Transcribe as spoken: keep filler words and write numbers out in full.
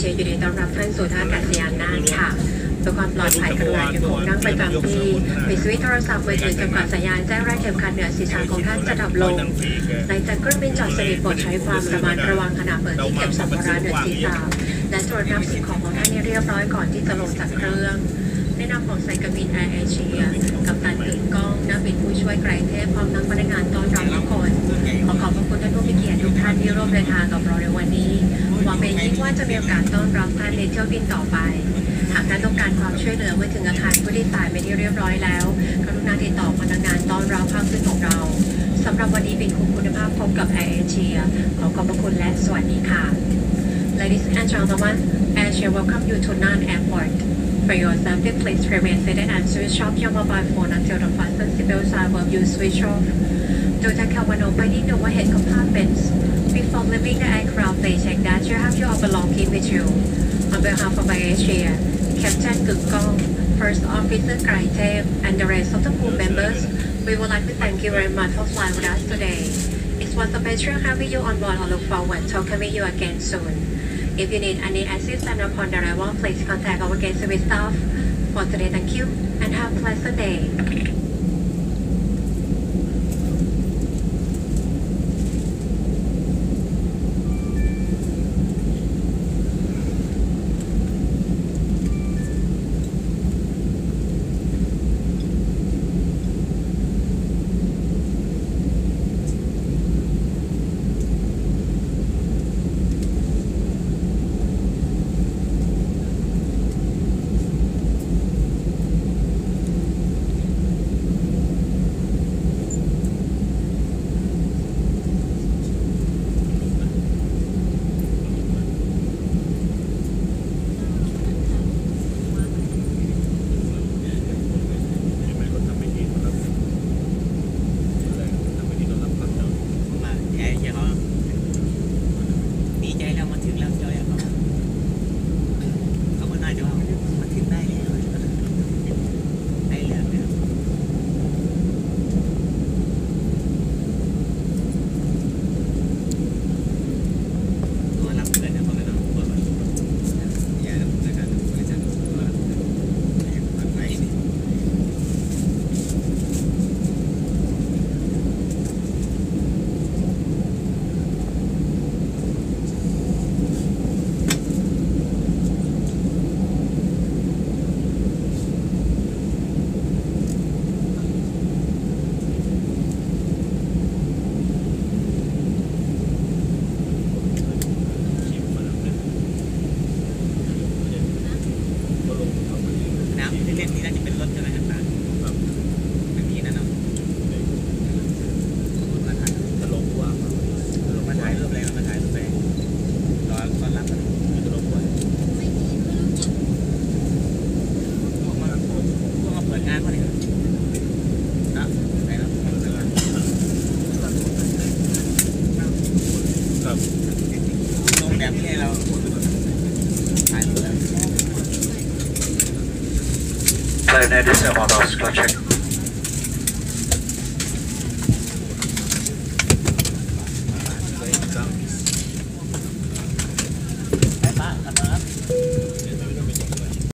ชียยินดีต้อนรับท่านสู่ท่าอากาศยานน่านค่ะเพื่อความปลอดภัยกรุณายังคงนั่งประจำที่ปิดสวิตช์โทรศัพท์มือถือจนกว่าสัญญาณแจ้งแรกเข็มขัดเหนือศีรษะของท่านจะดับลงหลังจากเครื่องบินจอดสนิทโปรดใช้ความระมัดระวังขณะเปิดที่เก็บสัมภาระเหนือศีรษะและตรวจนับสิ่งของของท่านให้เรียบร้อยก่อนที่จะลงจากเครื่องในนามของสายการบินแอร์เอเชียกัปตันกึ่งกล้องนักบินผู้ช่วยไกรเทพพร้อมทั้งพนักงานต้อนรับทุกคนขอขอบพระคุณท่านผู้มีเกียรติทุกท่านที่ร่วมเดินทางกับเราในวันนี้หวังเป็นยิ่งว่าจะมีโอกาสต้อนรับท่านในเที่ยวบินต่อไปหากท่านต้องการความช่วยเหลือเมื่อถึงอาคารผู้โดยสารเป็นที่เรียบร้อยแล้วกรุณาติดต่อพนักงานต้อนรับภาคพื้นของเราสำหรับวันนี้บินคุ้มคุณภาพพบกับแอร์เอเชียขอขอบพระคุณและสวัสดีค่ะ Ladies and gentlemen, AirAsia welcome you to Nan Airport. For your safety, please remain seated and switch off your mobile phone until the fasten seatbelt sign will be switched off. Due to when opening the overhead compartments, before leaving the aircraft, please check that you have your belongings with you. On behalf of AirAsia, Captain Kuk Kong, First Officer Krai Thep, and the rest of the crew members, we would like to thank you very much for flying with us today. It was a pleasure having you on board. I look forward to welcoming you again soon.If you need any assistance upon arrival, please contact our gate service staff. For today, thank you and have a pleasant day. Flight ninety-seven, Oscar check.